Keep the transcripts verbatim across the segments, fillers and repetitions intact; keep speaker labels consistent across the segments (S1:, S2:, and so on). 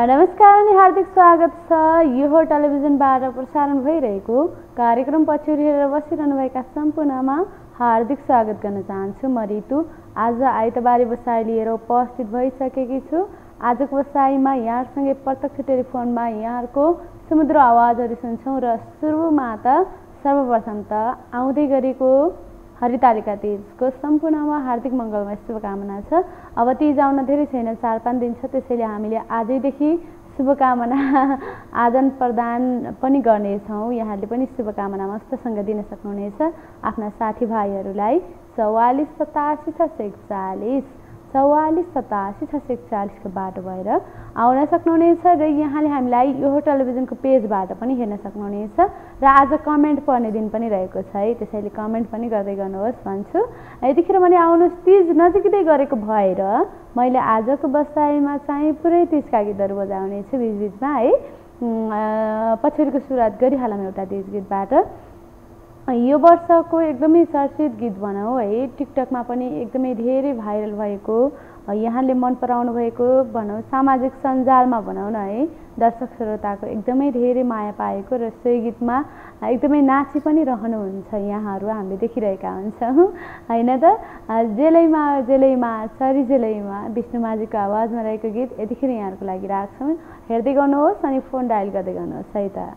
S1: नमस्कार अनि हार्दिक स्वागत छ। यो टेलिभिजनबाट प्रसारण भइरहेको कार्यक्रम पछ्यौरी हेरेर बसिरहनुभएका सम्पूर्णमा हार्दिक स्वागत गर्न चाहन्छु। म रितु आज आइतबारे बसाइ लिएर उपस्थित भइसकेकी छु। आजको बसाइमा यहाँहरूसँगै प्रत्यक्ष टेलिफोनमा यहाँहरूको सुमधुर आवाजहरू सुन्छौँ र सुरुमा त सर्वप्रथम त आउँदै गरेको हरितालिका तीजको सम्पूर्णमा हार्दिक मङ्गलमय शुभकामना छ। अब तीज आउन धेरै छैन, चार पाँच दिन छ, त्यसैले हामीले आजैदेखि शुभकामना आदान प्रदान पनि गर्नेछौँ। यहाँले पनि शुभकामना मस्तसँग दिन सक्नुहुनेछ आफ्ना साथीभाइहरूलाई। चौवालिस सतासी छ सय एकचालिस चौवालिस सतासी छ सय एकचालिसको बाटो भएर आउन सक्नुहुनेछ र यहाँले हामीलाई यो टेलिभिजनको पेजबाट पनि हेर्न सक्नुहुनेछ र आज कमेन्ट पढ्ने दिन पनि रहेको छ है, त्यसैले कमेन्ट पनि गर्दै गर्नुहोस् भन्छु। यतिखेर भने आउनुहोस्, तीज नजिकै गरेको भएर मैले आजको बसाइमा चाहिँ पुरै तीजका गीतहरू बजाउने छु बिचबिचमा है। पछ्यौरीको सुरुवात गरिहालौँ एउटा तीज गीतबाट। यो वर्षको एकदमै चर्चित गीत भनौँ है, टिकटकमा पनि एकदमै धेरै भाइरल भएको, यहाँले मन पराउनु भएको भनौँ, सामाजिक सञ्जालमा भनौँ न है, दर्शक श्रोताको एकदमै धेरै माया पाएको र सोही गीतमा एकदमै नाची पनि रहनुहुन्छ यहाँहरू, हामीले देखिरहेका हुन्छौँ होइन त। जेलैमा जेलैमा चरी जेलैमा विष्णु माझीको आवाजमा रहेको गीत यतिखेर यहाँहरूको लागि राख्छौँ। हेर्दै गर्नुहोस् अनि फोन डायल गर्दै गर्नुहोस् है त।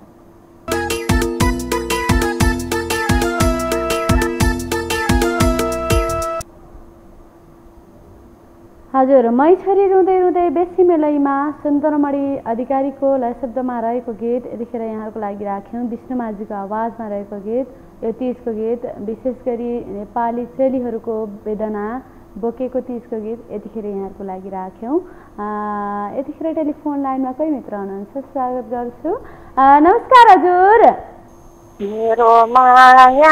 S1: हजुर, मै छोरी रुँदै रुँदै बेसी मेलैमा सुन्दरमणि अधिकारीको लय शब्दमा रहेको गीत यतिखेर यहाँहरूको लागि राख्यौँ। विष्णु माझीको आवाजमा रहेको गीत, यो तीजको गीत, विशेष गरी नेपाली चेलीहरूको वेदना बोकेको तीजको गीत यतिखेर यहाँहरूको लागि राख्यौँ। यतिखेर टेलिफोन लाइनमा कोही मित्र हुनुहुन्छ, स्वागत गर्छु। नमस्कार हजुर।
S2: मेरो माया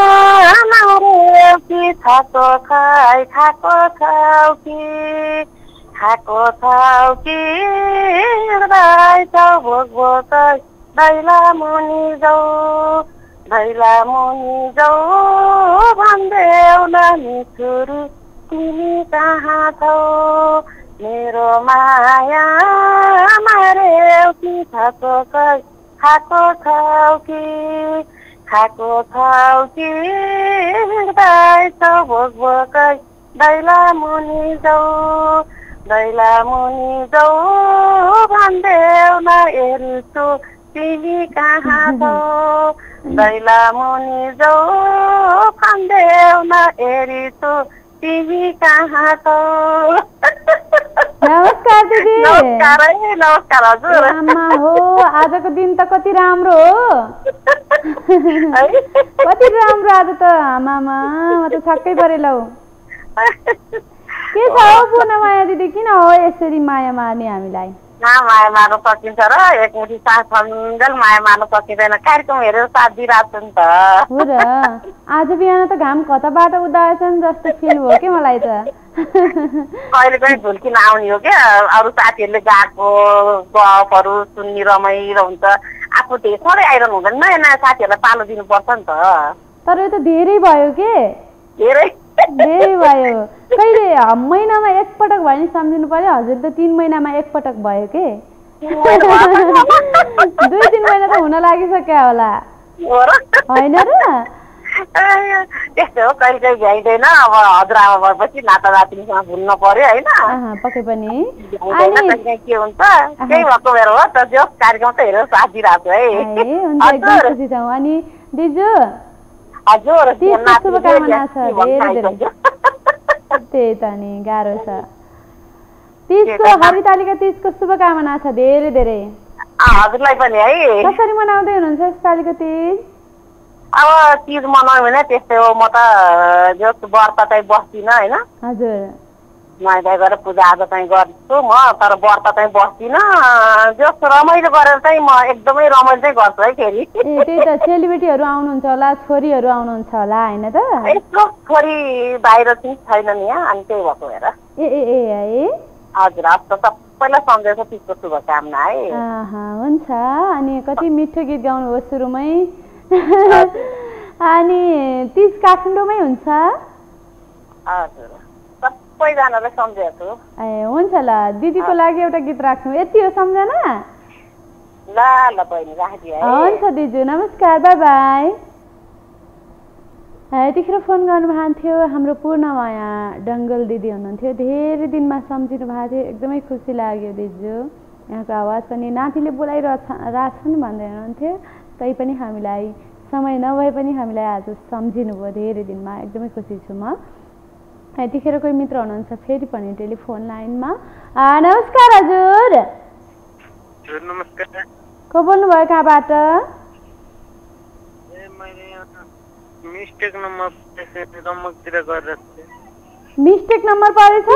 S2: मारे खाएको खाइ खाएको खाउ कि खाएको खाउ कि राई जाउ भोक भोक दैला मुनि जाउ दैला मुनि जाउ भन्देऊ न मिठुरी तिमी कहाँ छौ। मेरो माया मारे खाएको खाइ खाएको खाउ कि खाएको खाउ कि हिँड्दै छौ भोक भोकै दैला मुनि जाउ दैला मुनि जाउ भन्देऊ न हेर्छु तिमी कहाँ छौ। दैला मुनि जाउ भन्देऊ न हेर्छु तिमी कहाँ छौ।
S1: नमस्कार दिदी।
S2: नमस्कार है, नमस्कार हजुर।
S1: आमा हो, आजको दिन त कति राम्रो हो, कति राम्रो आज त। आमामा म त छक्कै परेँ लौ। के छ हौ पूर्णमाया दिदी, किन हो यसरी माया मार्ने हामीलाई?
S2: माया मार्न सकिन्छ र एकमुठी सास सन्जल माया मार्न सकिँदैन। कार्यक्रम हेरेर साथ दिइरहेको छु नि त।
S1: हो र, आज बिहान त घाम कताबाट उदाएछन् जस्तो फिल भयो कि मलाई त।
S2: कहिले पनि झुल्किन आउने हो क्या, अरू साथीहरूले गएको गफहरू सुन्ने रमाइलो हुन्छ। आफू त्यही सधैँ आइरहनु हुँदैन, नयाँ नयाँ साथीहरूलाई पालो दिनुपर्छ नि त।
S1: तर यो त धेरै भयो के,
S2: धेरै
S1: धेरै भयो। कहिले महिनामा एकपटक भयो नि सम्झिनु पर्यो। हजुर त तिन महिनामा एकपटक भयो के, दुई तिन महिना त हुन लागिसक्यो होला होइन र?
S2: त्यस्तै हो, कहिले कहिले भ्याइँदैन। अब हजुरआमा भएपछि नाता नातिनीसँग भुल्न पर्यो होइन,
S1: पक्कै पनि
S2: के हुन्छ केही भएको बेर हो त। जो कार्यक्रम त हेरेर साथ दिइरहेको है।
S1: अनि दिजु
S2: हजुर
S1: शुभकामना छ धेरै धेरै। त्यही त नि गाह्रो छ। तीजको हरितालिका तीजको शुभकामना छ धेरै धेरै।
S2: हजुरलाई पनि है।
S1: कसरी मनाउँदै हुनुहुन्छ यसपालिको तीज?
S2: अब तीज मनाउँ भने त्यस्तै हो, म त जस व्रत चाहिँ बस्दिनँ होइन।
S1: हजुर,
S2: नुहाइ गरेर पूजाआजा चाहिँ गर्छु म, तर व्रत चाहिँ बस्दिनँ। जस रमाइलो गरेर चाहिँ म एकदमै रमाइलो चाहिँ गर्छु है फेरि।
S1: ए त्यही त, सेलिब्रेटीहरू आउनुहुन्छ होला, छोरीहरू आउनुहुन्छ होला होइन त?
S2: यस्तो छोरी बाहिर चाहिँ छैन नि यहाँ, अनि त्यही भएको हेर।
S1: ए ए ए है
S2: हजुर, अब त सबैलाई सम्झेको त्यसको शुभकामना है।
S1: हुन्छ। अनि कति मिठो गीत गाउनुभयो सुरुमै। अनि तीज काठमाडौँमै हुन्छ?
S2: हजुर, सबैजनालाई सम्झेको छु।
S1: ए हुन्छ ल दिदीको लागि एउटा गीत राख्छौँ। यति हो सम्झना?
S2: ल ल बहिनी राखिदिए है।
S1: हुन्छ दिजु नमस्कार बाई बाई। यतिखेर फोन गर्नुभएको थियो हाम्रो पूर्णमाया डङ्गल दिदी हुनुहुन्थ्यो। धेरै दिनमा सम्झिनु भएको थियो, एकदमै खुसी लाग्यो दिजु। यहाँको आवाज पनि नातिले बोलाइरहेछ राख्छन् भन्दै हुनुहुन्थ्यो, तैपनि हामीलाई समय नभए पनि हामीलाई आज सम्झिनु भयो धेरै दिनमा, एकदमै खुसी छु म। यतिखेर कोही मित्र हुनुहुन्छ फेरि पनि टेलिफोन लाइनमा। नमस्कार हजुर।
S3: नमस्कार।
S1: को बोल्नुभयो कहाँबाट?
S3: मिस्टेक नम्बर रमकतिर गरेर
S1: मिस्टेक नम्बर परेछ?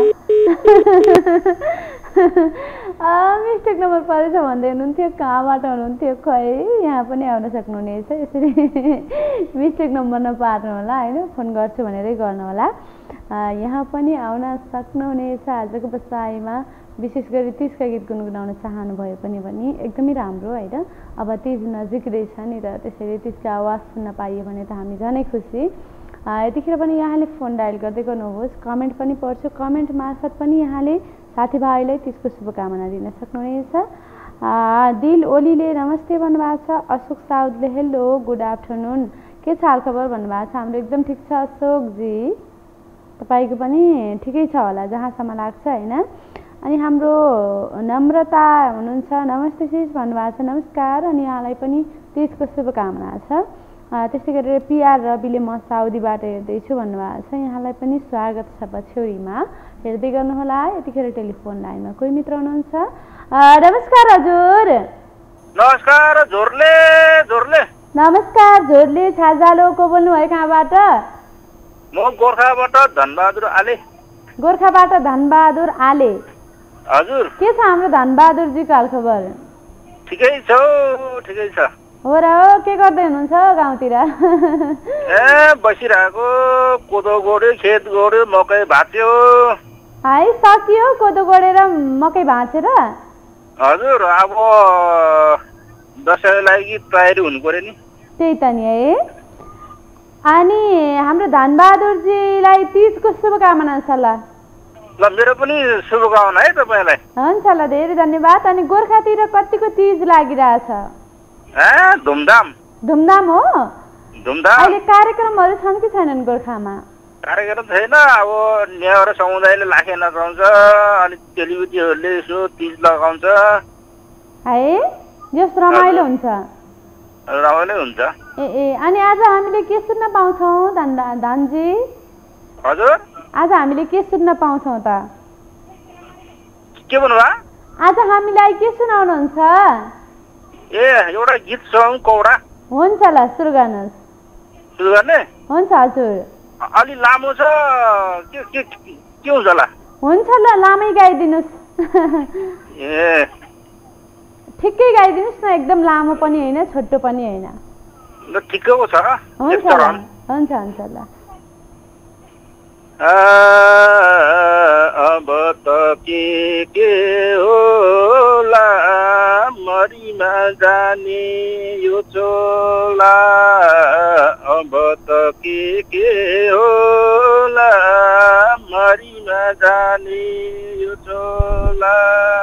S1: मिस्टेक नम्बर परेछ भन्दै हुनुहुन्थ्यो, कहाँबाट हुनुहुन्थ्यो खै? यहाँ पनि आउन सक्नुहुनेछ, यसरी मिस्टेक नम्बर नपार्नु होला होइन, फोन गर्छु भनेरै गर्नु होला। यहाँ पनि आउन सक्नुहुनेछ आजको बसाइमा। विशेष गरी तिजका गीत गुनगुनाउन चाहनुभयो पनि भने एकदमै राम्रो होइन। अब तिज नजिक रहेछ नि त, त्यसरी तिजको आवाज सुन्न पाइयो भने त हामी झनै खुसी। यतिखेर पनि यहाँले फोन डायल गर्दै गर्नुहोस्, कमेन्ट पनि पढ्छु, कमेन्ट मार्फत पनि यहाँले साथीभाइलाई त्यसको शुभकामना दिन सक्नुहुनेछ। दिल ओलीले नमस्ते भन्नुभएको छ। अशोक साउदले हेलो गुड आफ्टरनुन, के छ हालखबर भन्नुभएको छ। हाम्रो एकदम ठिक छ अशोकजी, तपाईँको पनि ठिकै छ होला जहाँसम्म लाग्छ होइन। अनि हाम्रो नम्रता हुनुहुन्छ, नमस्ते सिस भन्नुभएको छ। नमस्कार, अनि यहाँलाई पनि त्यसको शुभकामना छ। त्यस्तै गरेर पिआर रविले म साउदीबाट हेर्दैछु भन्नुभएको छ, यहाँलाई पनि स्वागत छ पछ्यौरीमा, हेर्दै गर्नुहोला। यतिखेर टेलिफोन लाइनमा कोही मित्र हुनुहुन्छ। नमस्कार हजुर।
S3: नमस्कार झोरले झोरले।
S1: नमस्कार झोरले छाजालो, को बोल्नुभयो कहाँबाट?
S3: म गोर्खाबाट धनबहादुर आले।
S1: गोर्खाबाट धनबहादुर आले।
S3: हजुर
S1: के छ हाम्रो धनबहादुरजीको हालखबर?
S3: ठिकै छ ठिकै छ।
S1: हो र हो, के गर्दै हुनुहुन्छ गाउँतिर?
S3: ए बसिरहेको, कोदो गोड्यो, खेत गोड्यो, मकै भाँच्यो।
S1: है सकियो कोदो गोडेर मकै भाँचेर?
S3: हजुर अब दसैँको लागि तयारी हुनु पर्यो नि।
S1: त्यही त नि है। अनि हाम्रो धनबहादुरजीलाई तिजको शुभकामना छ ल।
S3: ल मेरो पनि शुभकामना है तपाईँलाई।
S1: हुन्छ ल, धेरै धन्यवाद। अनि गोर्खातिर कतिको तिज लागिरहेछ?
S3: ए धुमधाम
S1: धुमधाम हो।
S3: धुमधाम।
S1: अहिले कार्यक्रमहरू छन् कि छैनन् गोर्खामा?
S3: कार्यक्रम छैन, अब नेवार समुदायले लाखे नचाउँछ, अनि चेलीबेटीहरूले यसो तिज लगाउँछ
S1: है, जस रमाइलो हुन्छ।
S3: रमाइलो हुन्छ।
S1: ए ए अनि आज हामीले के सुन्न पाउँछौँ धान धानजी?
S3: हजुर
S1: आज हामीले के सुन्न पाउँछौँ त?
S3: के भन्नुभयो?
S1: आज हामीलाई के सुनाउनुहुन्छ?
S3: ए एउटा गीत सङ कौडा।
S1: हुन्छ ल, सुरु गर्नुहोस्।
S3: सुरु गर्ने?
S1: हुन्छ हजुर।
S3: अलि लामो छ, के के के हुन्छ होला?
S1: हुन्छ ल, लामै गाइदिनुहोस्।
S3: ए
S1: ठिकै गाइदिनुहोस् न, एकदम लामो पनि होइन छोटो पनि होइन।
S3: ल ठिकैको छ।
S1: हुन्छ हुन्छ हुन्छ ल।
S3: अब त के के होला मरिमा जाने यो चोला, अब त के के होला मरिमा जाने यो चोला।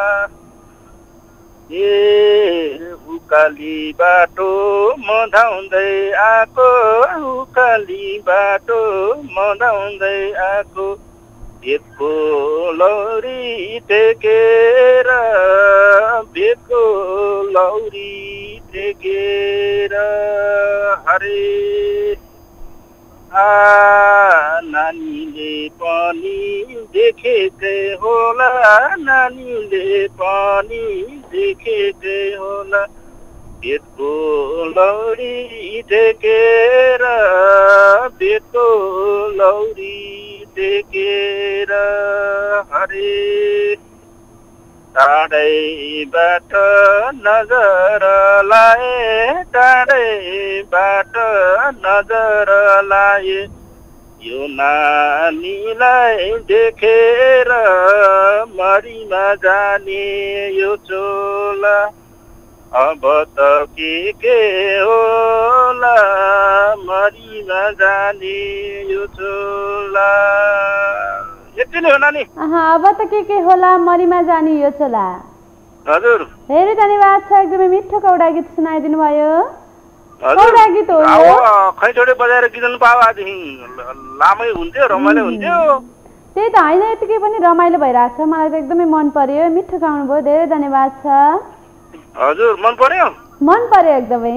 S3: ए उकाली बाटो म धाउँदै आएको, उकाली बाटो म धाउँदै आएको, बेतको लौरी टेकेर, बेतको लौरी टेकेर। हरे आ नानीले पनि देखेकै होला, नानीले पनि देखेकै होला, बेतको लौरी टेकेर, बेतको लौरी टेकेर। हरे टाढैबाट नजर लाए, टाढैबाट नजर लाए, यो नानीलाई देखेर मरिमा जाने यो चोला, अब त के के होला मरिमा जाने यो चोला। यति नै हो नानी।
S1: अब त के के होला मरिमा जाने यो चोला।
S3: हजुर
S1: धेरै धन्यवाद छ, एकदमै मिठो कौडा गीत सुनाइदिनु भयो। कौडा गीत हो यो?
S3: खैचोडे बजाएर गीत पावा लामै हुन्थ्यो, रमाइलो हुन्थ्यो।
S1: त्यही त होइन, यतिकै पनि रमाइलो भइरहेको छ, मलाई त एकदमै मन पर्यो, मिठो गाउनु भयो, धेरै धन्यवाद छ।
S3: हजुर मन पर्यो?
S1: मन पर्यो एकदमै।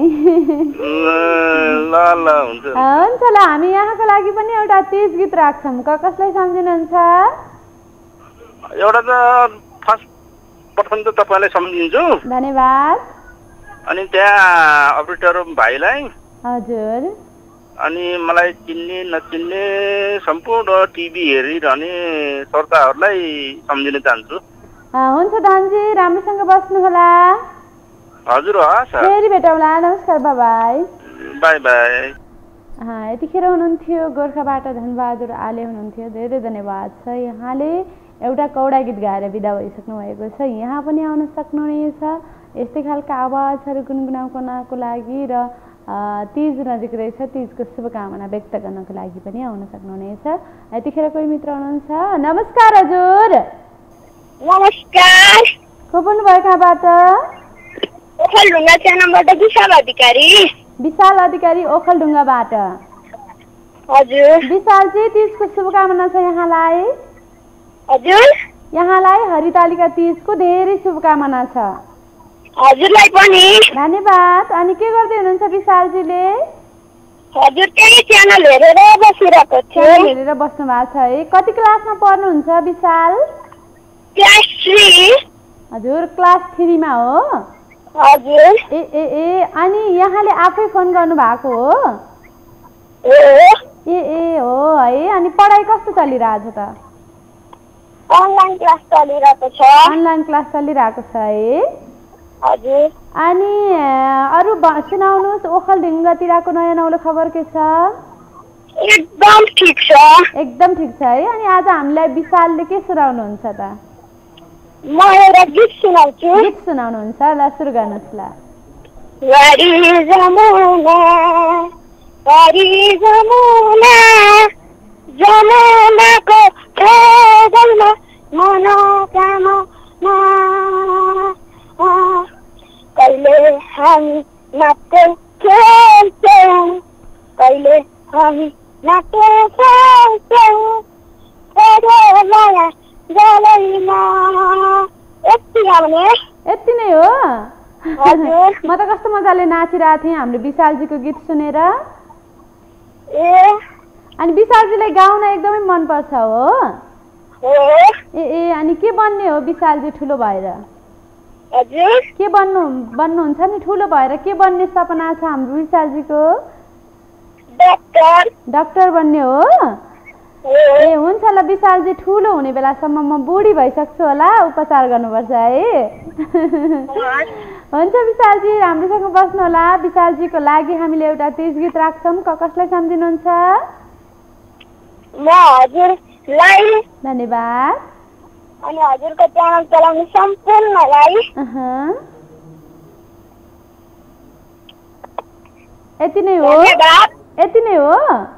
S3: ल ल हुन्छ
S1: हुन्छ ल, हामी यहाँको लागि पनि एउटा तीज गीत राख्छौँ, कसलाई सम्झिनुहुन्छ?
S3: एउटा त फर्स्ट प्रथम त तपाईँलाई सम्झिन्छु,
S1: धन्यवाद।
S3: अनि त्यहाँ अपरेटर भाइलाई,
S1: हजुर,
S3: अनि मलाई चिन्ने नचिन्ने सम्पूर्ण टिभी हेरिरहने श्रोताहरूलाई सम्झिन चाहन्छु।
S1: हुन्छ धनजी, राम्रोसँग बस्नुहोला।
S3: हजुर हस्,
S1: फेरि भेटौँला, नमस्कार, बाई बाई।
S3: By by.
S1: यतिखेर हुनुहुन्थ्यो गोर्खाबाट धनबहादुर आले हुनुहुन्थ्यो, धेरै धन्यवाद छ। यहाँले एउटा कौडा गीत गाएर बिदा भइसक्नु भएको छ, यहाँ पनि आउन सक्नुहुनेछ। यस्तै खालका आवाजहरू गुनगुनाउनको लागि र तीज नजिक रहेछ, तीजको शुभकामना व्यक्त गर्नको लागि पनि आउन सक्नुहुनेछ। यतिखेर कोही मित्र हुनुहुन्छ, नमस्कार हजुर।
S2: नमस्कार।
S1: को बोल्नुभयो, कहाँबाट?
S2: ओखलढुङ्गा च्यानलबाट विशाल अधिकारी।
S1: विशाल अधिकारी ओखलढुङ्गाबाट।
S2: हजुर।
S1: विशालजी, तीजको शुभकामना छ यहाँलाई।
S2: हजुर।
S1: यहाँलाई हरितालिका तीजको धेरै शुभकामना छ।
S2: हजुरलाई पनि
S1: धन्यवाद। अनि के गर्दै हुनुहुन्छ विशालजीले?
S2: हजुर त्यही च्यानल हेरेर बसिरहेको थिएँ।
S1: हेरेर बस्नु भएको छ है। कति क्लासमा पढ्नुहुन्छ विशाल?
S2: Class three.
S1: हजुर, क्लास थ्रीमा हो?
S2: हजुर।
S1: ए ए ए अनि यहाँले आफै फोन गर्नु भएको हो?
S2: ए
S1: ए हो है। अनि पढाइ कस्तो चलिरहेको छ त?
S2: अनलाइन क्लास चलिरहेको छ।
S1: अनलाइन क्लास चलिरहेको छ है।
S2: हजुर।
S1: अनि अरू सुनाउनुहोस्, ओखलढुङ्गातिरको नयाँ नौलो खबर के छ?
S2: एकदम ठिक छ।
S1: एकदम ठिक छ है। अनि आज हामीलाई विशालले के सुनाउनुहुन्छ त?
S2: म एउटा गीत सुनाउँछु।
S1: गीत सुनाउनुहुन्छ, ल सुरु गर्नुहोस्। ल
S2: वारी जमुना वारी जमुना जमुनाको छेउमा मनोकामना कहिले हामी नाच्दै खेल्छौँ, कहिले हामी नाच्दै खेल्छौँ माया जलैमा। यति आउने
S1: यति नै हो?
S2: हजुर।
S1: म त कस्तो मजाले नाचिरहेको थिएँ हाम्रो विशालजीको गीत सुनेर।
S2: ए
S1: अनि विशालजीलाई गाउन एकदमै मनपर्छ हो? ए ए अनि के बन्ने हो विशालजी ठुलो भएर?
S2: हजुर।
S1: के बन्नु बन्नुहुन्छ नि ठुलो भएर? के बन्ने सपना छ हाम्रो विशालजीको?
S2: डाक्टर।
S1: डाक्टर बन्ने हो? ए हुन्छ ल, विशालजी ठुलो हुने बेलासम्म म बुढी भइसक्छु होला, उपचार गर्नुपर्छ है। हुन्छ विशालजी, राम्रोसँग बस्नु होला। विशालजीको लागि हामीले एउटा तीज गीत राख्छौँ, कसलाई सम्झिनुहुन्छ?
S2: म हजुरलाई
S1: धन्यवाद।
S2: अनि हजुरको च्यानल चलाउने सम्पूर्णलाई
S1: यति नै हो? यति नै हो?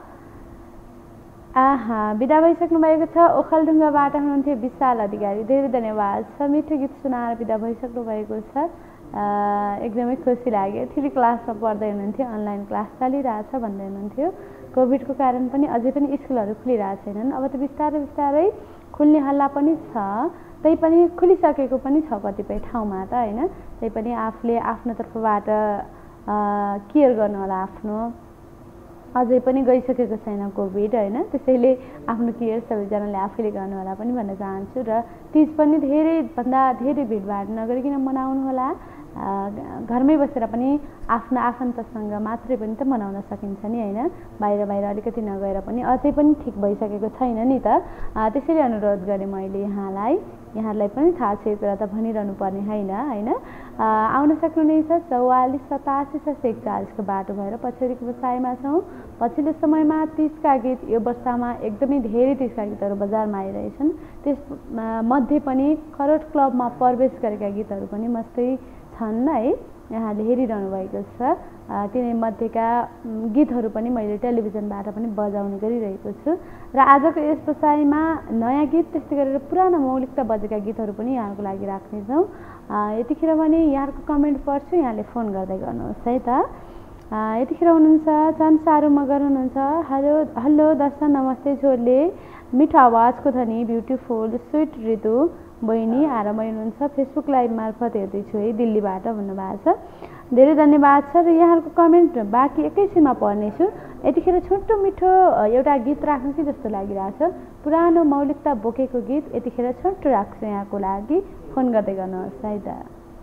S1: आहा, बिदा भइसक्नु भएको छ। ओखलढुङ्गाबाट हुनुहुन्थ्यो विशाल अधिकारी, धेरै धन्यवाद छ। मिठो गीत सुनाएर बिदा भइसक्नु भएको छ, एकदमै खुसी लाग्यो। थ्री क्लासमा पढ्दै हुनुहुन्थ्यो, अनलाइन क्लास चलिरहेछ भन्दै हुनुहुन्थ्यो। कोभिडको कारण पनि अझै पनि स्कुलहरू खुलिरहेको छैनन्, अब त बिस्तारै बिस्तारै खुल्ने हल्ला पनि छ। त्यही पनि खुलिसकेको पनि छ कतिपय ठाउँमा त होइन। त्यही पनि आफूले आफ्नो तर्फबाट केयर गर्नु होला आफ्नो। अझै पनि गइसकेको छैन कोभिड होइन, त्यसैले आफ्नो केयर सबैजनाले आफैले गर्नु होला पनि भन्न चाहन्छु। र तीज पनि धेरैभन्दा धेरै भिडभाड नगरिकन मनाउनु होला। घरमै बसेर पनि आफ्ना आफन्तसँग मात्रै पनि त मनाउन सकिन्छ नि होइन, बाहिर बाहिर अलिकति नगएर पनि। अझै पनि ठिक भइसकेको छैन नि त, त्यसैले अनुरोध गरेँ मैले यहाँलाई। यहाँहरूलाई पनि थाहा छ यो कुरा त भनिरहनु पर्ने होइन होइन। आउन सक्नुहुनेछ चौवालिस सतासी छ सय एकचालिसको बाटो भएर पछाडिको बसाइमा छौँ। पछिल्लो समयमा तीजका गीत, यो वर्षमा एकदमै धेरै तीजका गीतहरू बजारमा आइरहेछन्। त्यस मध्ये पनि खरोड क्लबमा प्रवेश गरेका गीतहरू पनि मस्तै छन् है। यहाँले हेरिरहनु भएको छ। तिनै मध्येका गीतहरू पनि मैले टेलिभिजनबाट पनि बजाउने गरिरहेको छु र आजको यस बसाइमा नयाँ गीत त्यस्तै गरेर पुरानो मौलिकता बजेका गीतहरू पनि यहाँको लागि राख्नेछौँ। यतिखेर भने यहाँको कमेन्ट पढ्छु, यहाँले फोन गर्दै गर्नुहोस् है त। यतिखेर हुनुहुन्छ चन्सारू मगर हुनुहुन्छ। हेलो हेलो दर्शन नमस्ते छोरले, मिठो आवाजको धनी ब्युटिफुल स्विट ऋतु बहिनी आरामै हुनुहुन्छ, फेसबुक लाइभ मार्फत हेर्दैछु है दिल्लीबाट भन्नुभएको छ। धेरै धन्यवाद छ र यहाँहरूको कमेन्ट बाँकी एकैछिनमा पढ्नेछु। यतिखेर छोटो मिठो एउटा गीत राख्नु कि जस्तो लागिरहेछ, पुरानो मौलिकता बोकेको गीत यतिखेर छोटो राख्छु यहाँको लागि, फोन गर्दै गर्नुहोस् है त।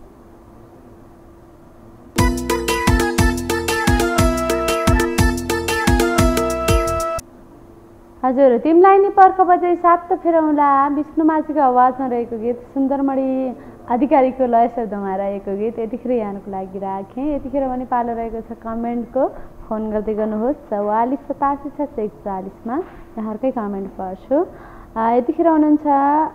S1: हजुर, तिमीलाई नि पर्ख बजे सात त फेरौँला विष्णु माझीको आवाजमा रहेको गीत सुन्दरमणि अधिकारीको लय शब्दमा रहेको गीत यतिखेर यहाँको लागि राखेँ। यतिखेर पनि पालो रहेको छ कमेन्टको, फोन गर्दै गर्नुहोस् चौवालिस सतासी छ सय एकचालिसमा यहाँहरूकै कमेन्ट पढ्छु। यतिखेर हुनुहुन्छ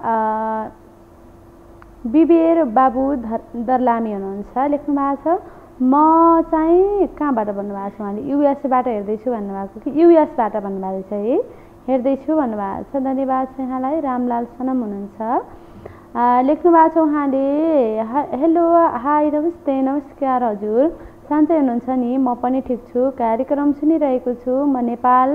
S1: बिबेर बाबु दर्लामी हुनुहुन्छ, लेख्नु भएको छ म चाहिँ कहाँबाट भन्नुभएको छ, उहाँले युएसएबाट हेर्दैछु भन्नुभएको कि युएसबाट भन्नुभएको छ है, हेर्दैछु भन्नुभएको छ। धन्यवाद छ यहाँलाई। रामलाल सनम हुनुहुन्छ, लेख्नु भएको छ उहाँले हेलो हाई नमस्ते नमस्कार हजुर, सन्चै हुनुहुन्छ नि? म पनि ठिक छु, कार्यक्रम सुनिरहेको छु। म नेपाल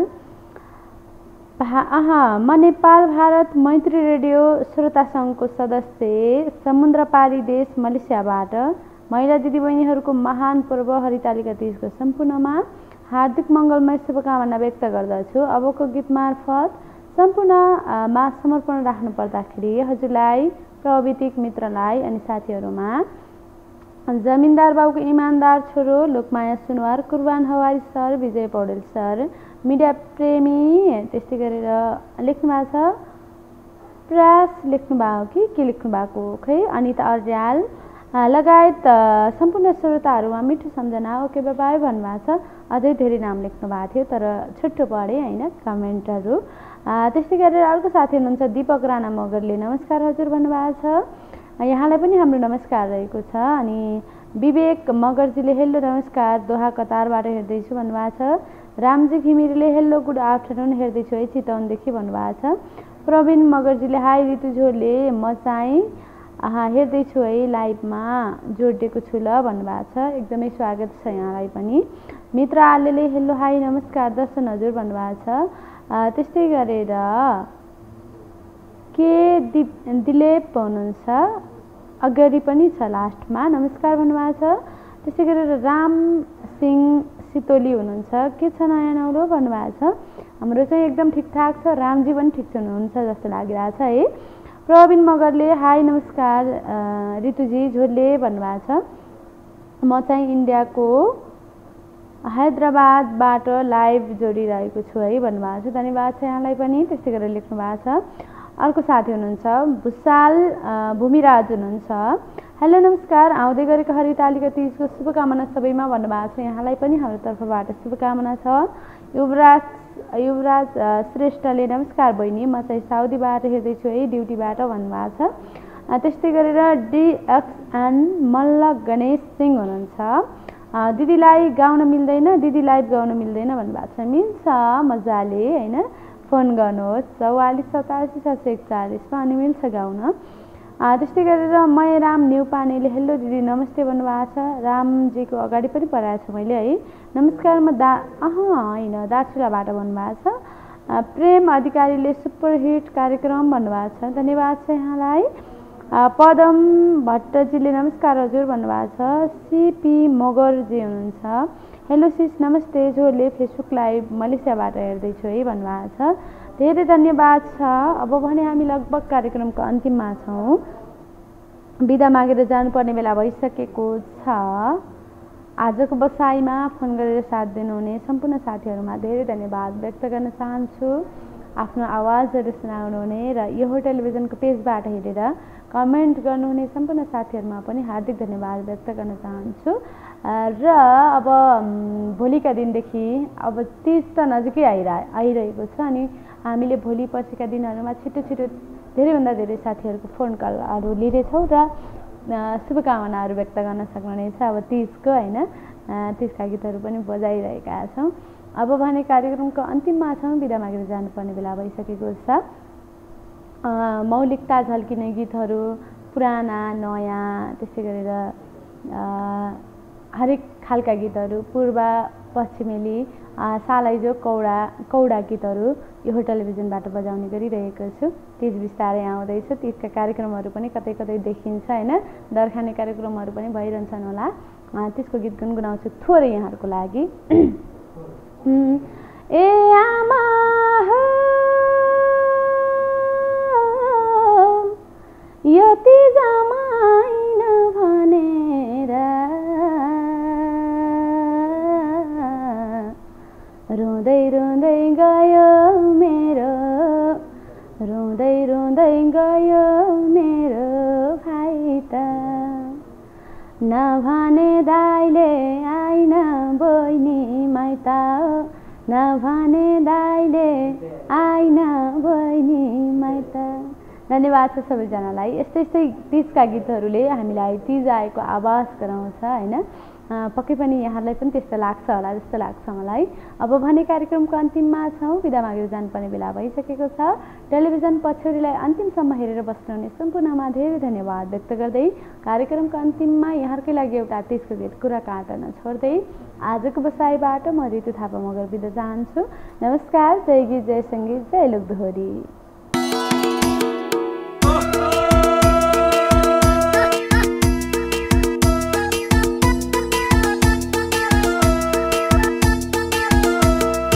S1: अह म नेपाल भारत मैत्री रेडियो श्रोता सङ्घको सदस्य समुद्रपारी देश मलेसियाबाट महिला दिदीबहिनीहरूको महान पर्व हरितालिका तीजको सम्पूर्णमा हार्दिक मङ्गलमय शुभकामना व्यक्त गर्दछु। अबको गीत मार्फत सम्पूर्णमा समर्पण राख्नु पर्दाखेरि हजुरलाई, प्रविधिक मित्रलाई अनि साथीहरूमा जमिनदार बाबुको इमान्दार छोरो Lokmaya Sunuwar, Kurban Hawari sir, Vijay Paudel sir, media प्रेमी, त्यस्तै गरेर लेख्नु भएको छ प्रयास लेख्नु भएको कि के लेख्नु भएको खै, अनिता अर्याल लगायत सम्पूर्ण श्रोताहरूमा मिठो सम्झना, ओके बाई बाई भन्नुभएको छ। अझै धेरै नाम लेख्नु भएको थियो तर छुट्टो पढेँ होइन कमेन्टहरू। त्यस्तै गरेर अर्को साथी हुनुहुन्छ दिपक राणा मगरले नमस्कार हजुर भन्नुभएको छ, यहाँलाई पनि हाम्रो नमस्कार रहेको छ। अनि विवेक मगरजीले हेलो नमस्कार दोहा कतारबाट हेर्दैछु भन्नुभएको छ। रामजी घिमिरेले हेलो गुड आफ्टरनुन हेर्दैछु है चितवनदेखि भन्नुभएको छ। प्रवीण मगरजीले हाई ऋतु झोरले म चाहिँ हेर्दैछु है लाइभमा जोडिएको छु ल भन्नुभएको छ, एकदमै स्वागत छ यहाँलाई पनि। मित्र आलेले हेलो हाई नमस्कार दर्शन हजुर भन्नुभएको छ। त्यस्तै गरेर के दि दिलेप हुनुहुन्छ, अगाडि पनि छ लास्टमा नमस्कार भन्नुभएको छ। त्यस्तै गरेर राम सिंह सितोली हुनुहुन्छ, के छ नयाँ नौलो भन्नुभएको छ। हाम्रो चाहिँ एकदम ठिकठाक छ, रामजी पनि ठिक हुनुहुन्छ जस्तो लागिरहेछ है। प्रवीण मगरले हाई नमस्कार ऋतुजी झोरले भन्नुभएको छ, म चाहिँ इन्डियाको हैदराबादबाट लाइभ जोडिरहेको छु है भन्नुभएको छ। धन्यवाद छ यहाँलाई पनि। त्यस्तै गरेर लेख्नु भएको छ। अर्को साथी हुनुहुन्छ भुसाल भूमिराज हुनुहुन्छ, हेलो नमस्कार आउँदै गरेको हरितालिका तीजको शुभकामना सबैमा भन्नुभएको छ, यहाँलाई पनि हाम्रो तर्फबाट शुभकामना छ। युवराज युवराज श्रेष्ठले नमस्कार बहिनी, म चाहिँ साउदीबाट हेर्दैछु है ड्युटीबाट भन्नुभएको छ। त्यस्तै गरेर डिएक्सएन मल्ल गणेश सिंह हुनुहुन्छ, दिदीलाई गाउन मिल्दैन, दिदी लाइभ गाउन मिल्दैन भन्नुभएको छ। मिल्छ मजाले होइन, फोन गर्नुहोस् चौवालिस सतासी छ सय एकचालिसमा अनि मिल्छ गाउन। त्यस्तै गरेर मय राम न्युपानेले हेलो दिदी नमस्ते भन्नुभएको छ। रामजीको अगाडि पनि पढाएको छु मैले है, नमस्कार म दा अह होइन दार्चुलाबाट भन्नुभएको छ। प्रेम अधिकारीले सुपरहिट कार्यक्रम भन्नुभएको छ, धन्यवाद छ यहाँलाई। पदम भट्टजीले नमस्कार हजुर भन्नुभएको छ। सिपी मगरजी हुनुहुन्छ, हेलो सिस नमस्ते झोरले फेसबुक लाइभ मलेसियाबाट हेर्दैछु है भन्नुभएको छ, धेरै धन्यवाद छ। अब भने हामी लगभग कार्यक्रमको अन्तिममा छौँ, बिदा मागेर जानुपर्ने बेला भइसकेको छ। आजको बसाइमा फोन गरेर साथ दिनुहुने सम्पूर्ण साथीहरूमा धेरै धन्यवाद व्यक्त गर्न चाहन्छु। आफ्नो आवाजहरू सुनाउनुहुने र यो टेलिभिजनको पेजबाट हेरेर कमेन्ट गर्नुहुने सम्पूर्ण साथीहरूमा पनि हार्दिक धन्यवाद व्यक्त गर्न चाहन्छु। र अब भोलिका दिनदेखि अब तीज त नजिकै आइरह आइरहेको छ अनि हामीले भोलि पछिका दिनहरूमा छिटो छिटो धेरैभन्दा धेरै साथीहरूको फोन कलहरू लिनेछौँ र शुभकामनाहरू व्यक्त गर्न सक्नुहुनेछ अब तीजको होइन। तीजका गीतहरू पनि बजाइरहेका छौँ। अब भने कार्यक्रमको अन्तिममा छौँ, बिदा मागेर जानुपर्ने बेला भइसकेको छ। मौलिकता झल्किने गीतहरू पुराना नयाँ त्यस्तै गरेर हरेक खालका गीतहरू पूर्व पश्चिमेली सालैजो कौडा कौडा गीतहरू यो टेलिभिजनबाट बजाउने गरिरहेको छु। तीज बिस्तारै आउँदैछ, तीजका कार्यक्रमहरू पनि कतै कतै देखिन्छ होइन, दरखाने कार्यक्रमहरू पनि भइरहन्छन् होला। त्यसको गीत गुनगुनाउँछु थोरै यहाँहरूको लागि। ए आमा यति जमाइन भनेर रुँदै रुँदै गयो मेरो, रुँदै रुँदै गयो मेरो भाइ त, नभने दाइले आइन बहिनी माइत, नभने दाइले आइन बहिनी माइत। धन्यवाद छ सबैजनालाई। यस्तै यस्तै तीजका गीतहरूले हामीलाई तीज आएको आभास गराउँछ होइन। पक्कै पनि यहाँलाई पनि त्यस्तो लाग्छ होला जस्तो लाग्छ मलाई। अब भने कार्यक्रमको अन्तिममा छौँ, बिदा मागेर जानुपर्ने बेला भइसकेको छ। टेलिभिजन पछौरीलाई अन्तिमसम्म हेरेर बस्नुहुने सम्पूर्णमा धेरै धन्यवाद व्यक्त गर्दै कार्यक्रमको अन्तिममा यहाँहरूकै लागि एउटा तीजको गीत कुरा काट्न छोड्दै आजको बसाइबाट म ऋतु थापा मगर बिदा चाहन्छु। नमस्कार, जय गीत, जय सङ्गीत, जय लोकदोहोरी।